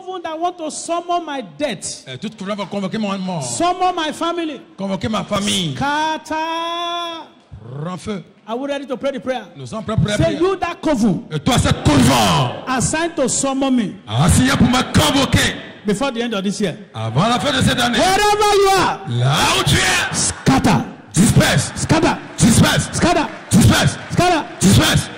coven that want to summon my death, Tout couvent va convoquer mon mort. summon my family, Convoquer ma famille. scatter. Rends feu. Are we ready to pray the prayer? Nous sommes prêts pour la Say, prière. you that coven Et toi, cette couvent, assigned to summon me assigné pour me convoquer before the end of this year. avant la fin de cette année. Wherever you are, Là où tu es, scatter, disperse, scatter, disperse, scatter, disperse, scatter. disperse.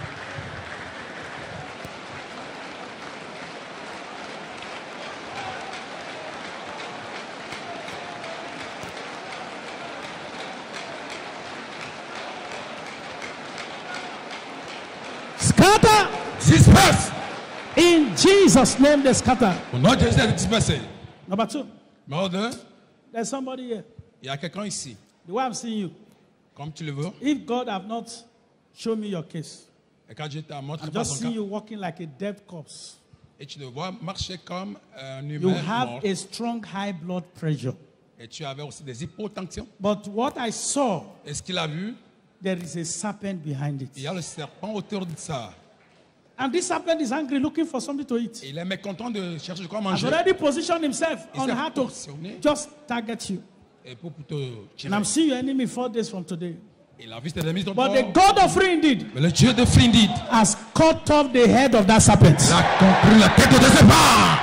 Scatter. Disperse. In Jesus' name, they scatter. Au nom de Jésus, elle est dispersée. Number 2, Numéro 2, there's somebody here. il y a quelqu'un ici. The way I'm seeing you, Comme tu le veux. if God have not shown me your case, Et quand Dieu t'a montré I'm pas just son seeing cas, you walking like a dead corpse. et tu le vois marcher comme un You humain have mort, a strong high blood pressure. et tu avais aussi des hypotensions. But what I saw, Et ce qu'il a vu, there is a serpent behind il y it. a le serpent autour de ça. And this serpent is angry, looking for something to eat. Il est mécontent de chercher de quoi Has manger. already positioned himself Il on s'est how to positionné. just target you. Et pour te tirer. And I'm seeing your enemy 4 days from today. Il a vu ses ennemis dans But the God of free indeed Mais le Dieu de Frindid has cut off the head of that serpent. a compris la tête de ce pas.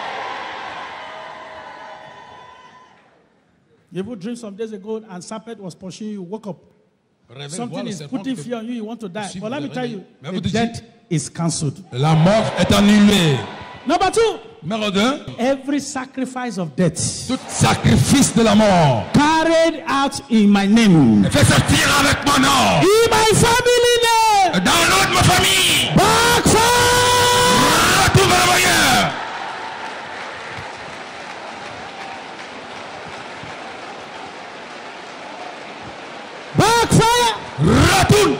You ever dreamed some days ago and serpent was pursuing you, woke up. Réveille, Something vois le is serpent putting que- fear on you, you want to die. Si But vous let me le tell réveillez. you, Mais the vous dites- death is cancelled. La mort est annulée. Number 2, Numéro 2, every sacrifice of death tout sacrifice de la mort carried out in my name, fait sortir avec mon nom. in my family name, Dans le nom de ma famille. backfire! Retourne vers l'ailleurs. Backfire! Retourne.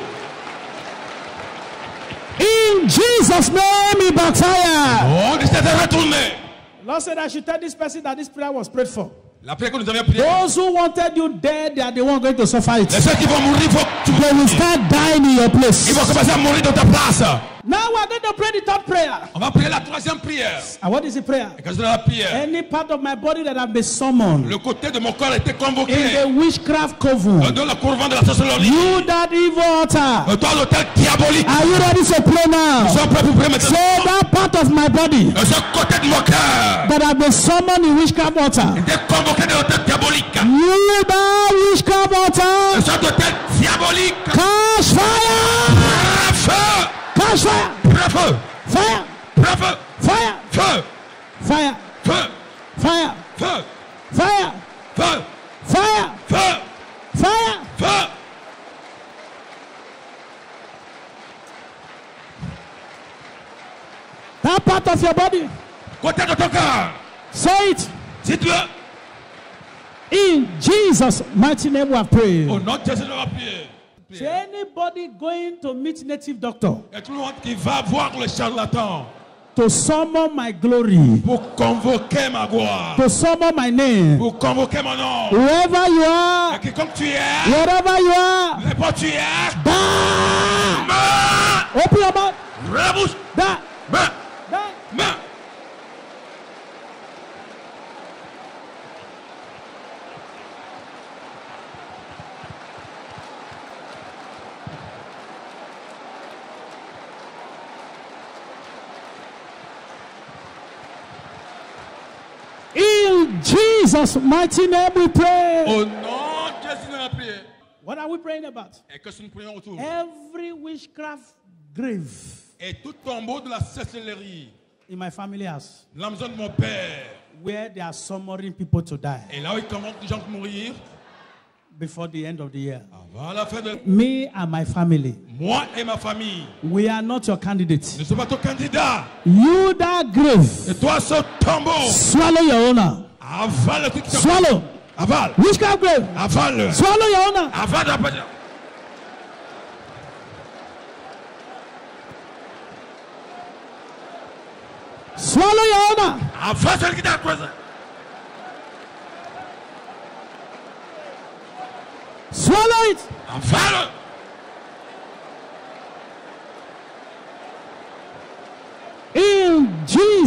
In Jesus' name, he backfire. On dit de retourner. Lord said I should tell this person that this prayer was prayed for. La prière que nous avions priée. Those who wanted you dead, they are the ones going to suffer it. Et ceux qui vont mourir, They will start dying in your place. ils vont commencer à mourir dans ta place. Now we are going to pray the third prayer. On va prier la troisième prière. And what is the prayer? Et quand je dis la prière, Any part of my body that have been summoned le côté de mon corps était convoqué in the witchcraft coven, dans le couvent de la sorcellerie. you that evil altar, Dans l'hôtel diabolique. are you ready to pray now? Nous sommes prêts pour prier maintenant. Say that part of my body Dans ce côté de mon cœur that have been summoned in witchcraft altar, était convoqué dans l'hôtel diabolique. you that witchcraft altar, Dans cet hôtel diabolique. catch fire! Feu! Catch fire! Feu! Fire! Feu! Fire! Feu! Fire! Feu! Fire! Feu! Fire! Feu! Fire! Feu! Fire! Feu! That part of your body, Côté de ton cœur. say it. Dites-le. In Jesus' mighty name we have prayed. Au nom de Jésus, on va prier. Say anybody going to meet native doctor Et tout le monde qui va voir le charlatan to summon my glory, pour convoquer ma gloire, to summon my name, pour convoquer mon nom. wherever you Et are, quiconque tu es, wherever you are, n'importe tu es, die! meurs, Open your mouth, rebouche, die, meurs, die. meurs. In Jesus' mighty name we pray. Au nom de Jésus, on va prier. What are we praying about? Et que nous prions autour. Every witchcraft grave Et tout tombeau de la sorcellerie, in my family house la maison de mon père, where they are summoning people to die et là où il commence les gens à mourir, before the end of the year. avant la fin de Me and my family, moi et ma famille, we are not your candidates. ne sommes pas ton candidat. You that grave, Et toi, ce tombeau, swallow your owner. avale le truc qui te- Swallow. avale, Witchcraft grave, avale, swallow your owner. avale la paix. Swallow your owner. Avale celui qui t'a croisé. Swallow it. Avale. In Jesus'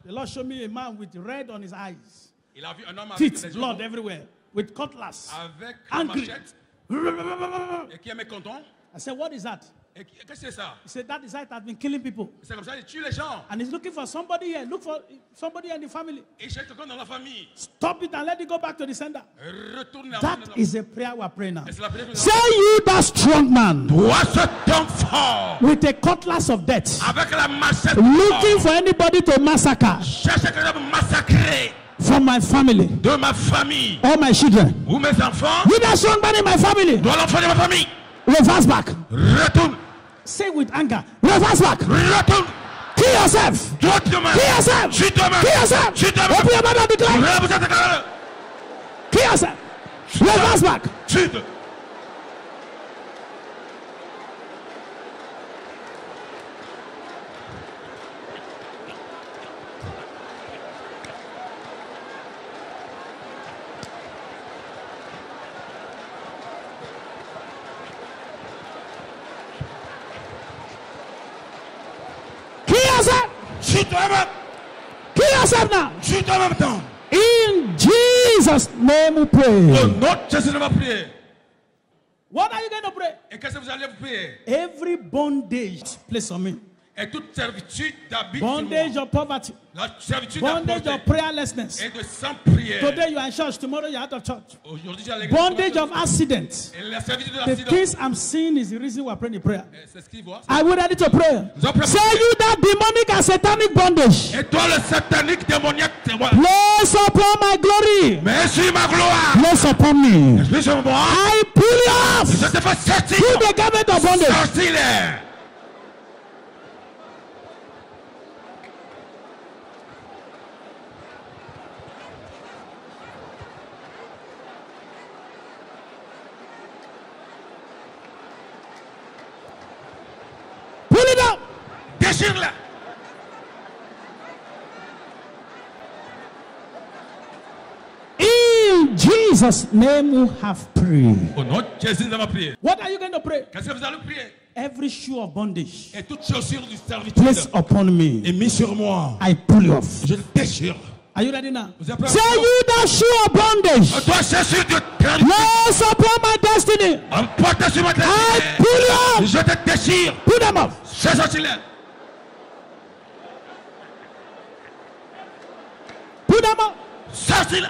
The Lord showed me a man with red on his eyes. Il a vu un homme avec Teeth, des blood yeux everywhere. With cutlass. avec une Angry. machette et qui est mécontent. I said, what is that? Et qu'est-ce que c'est ça? He said, that is how it has been killing people. C'est comme ça, il tue les gens. And he's looking for somebody here. Look for somebody in the family. Il cherche quelqu'un dans la famille. Stop it and let it go back to the sender. Retourne That is a prayer we're praying now. Et c'est la prière que nous Say you that strong man Toi, cet homme fort, with a cutlass of death, avec la machette, looking for anybody to massacre cherche quelqu'un pour massacrer from my family, de ma famille all my children. ou mes enfants. You that strong man in my family, Dois l'enfant de ma famille. reverse back. Retourne. Say with anger, reverse back. Retourne. Kill yourself. Toi, demain. Kill yourself. Tu demain. Kill yourself. Tu demain. Open your mouth and declare. Kill yourself. Reverse back. Chute. Kill yourself. Chute en même. Kill yourself now. Chute en même temps. In Jesus' name we pray. Au nom de Jésus, on va prier. What are you going to pray? Et qu'est-ce que vous allez vous prier? Every bondage placed on me. Et toute servitude d'habit sur moi. Bondage of poverty. La servitude Bondage d'apporter of prayerlessness. et de sans prière. Today you are in church, tomorrow you are out of church. Aujourd'hui, j'ai à l'église. Bondage of accident. Et la servitude de The l'accident. things I'm seeing is the reason we are praying the prayer. C'est ce qu'il voit. Are we ready to pray? Nous allons prier. Say you that demonic and satanic bondage. Et toi, le satanique démoniaque, c'est moi. Place upon my glory. Mais sur ma gloire. Place upon me. Esprit sur moi. I pull you off. Je te fais sortir. Through the garment of bondage. Sortis-les. Pull it up. Déchire-les. In Jesus' name we have prayed. Au nom de Jésus, nous allons prier. What are you going to pray? Qu'est-ce que vous allez prier? Every shoe of bondage Et toute chaussure du servitude placed upon me. est mise sur moi. I pull you off. Je le déchire. Are you ready now? Vous êtes prêts? Say you that shoe of bondage. Toi, chaussure de servitude. Place upon my destiny. Emporte sur ma I destinée. pull you off. Je te déchire. Pull them off. Je sortis-les. Pull them off. Sortis-les.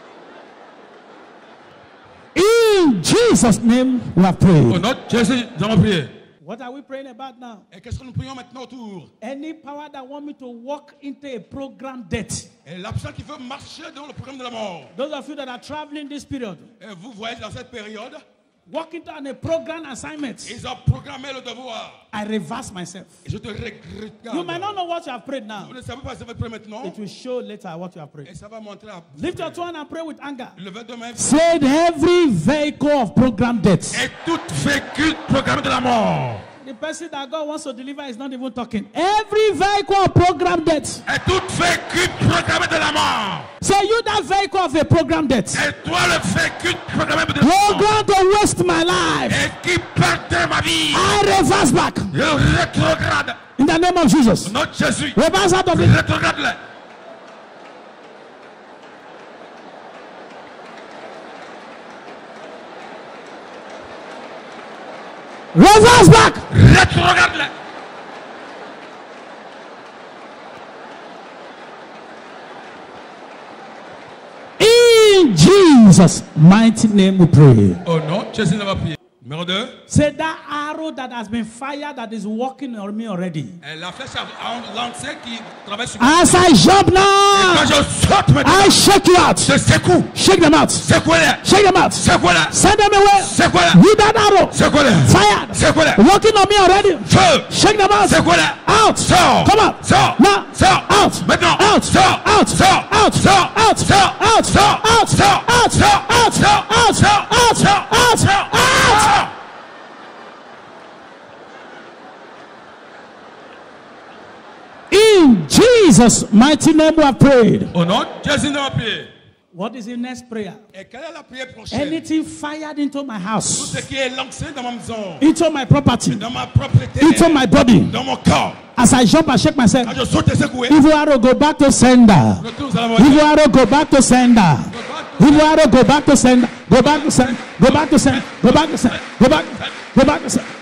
In Jesus' name we have Au prayed. nom de Jésus, nous allons prier. What are we praying about now? Et qu'est-ce que nous prions maintenant autour? Any power that want me to walk into a program death. Et l'absent qui veut marcher dans le programme de la mort. Those of you that are traveling this period, Et vous voyez dans cette période, walk into a program assignment. ils ont programmé le devoir. I reverse myself. Et je te regrette. You might not know what you have prayed now. Vous ne savez pas ce que vous priez maintenant. It will show later what you have Et prayed. ça va montrer à Lift your two hands and pray with anger. levez de main. Say every vehicle of program death. Et tout véhicule programmé de la mort. The person that God wants to deliver is not even talking. Every vehicle of program death. Et tout véhicule programmé de la mort. Say you that vehicle of a program death. Et toi le véhicule programmé de la You're mort. going to waste my life. Et qui perdait ma vie. I reverse back. Je rétrograde. In the name of Jesus. Au nom de Jésus. Reverse out of it. Rétrograde-le. Reverse back. Rétrograde-le. In Jesus' mighty name we pray. Au nom de Jésus, nous allons prier. Numéro 2. Say that arrow that has been fired that is working on me already. La flèche lancée qui traverse sur moi. As I jump Quand now, je saute maintenant, I shake you out. je secoue. Shake them out. Secouez-les. Shake them out. Secouez-les. Send them away. Secouez-les. With that arrow. Secouez-les. Fired. Secouez-les. Working on me already. Feu. Shake them out. Secouez-les. Out. Sors. Come on. Sors. Now. Sors. Out. Maintenant. Out. Sors. Out. Sors. Out. Sors. Out. Sors. Out. Sors. Out. Sors. Out. Sors. Out. Sors. Out. Sors. Out. Sors. Out. Sors. Out. In Jesus' mighty name we have prayed. Au nom de Jésus, nous allons prier. What is the next prayer? Et quelle est la prière prochaine? Anything fired into my Tout house, ce qui est lancé dans ma maison, into my property, dans ma propriété, into my body. dans mon corps. As I jump and shake myself, Quand je saute et secoué, evil arrow go back to sender. retourne à la Evil montagne. arrow go back to sender. Evil arrow go back to sender. Go back to sender. Go back to sender. Go back to sender. Go back. Go back to sender.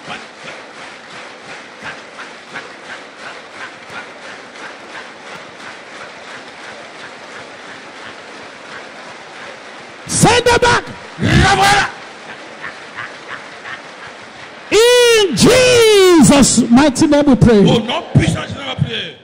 Send them back. In Jesus' mighty name we pray. Au nom puissant de ma prière.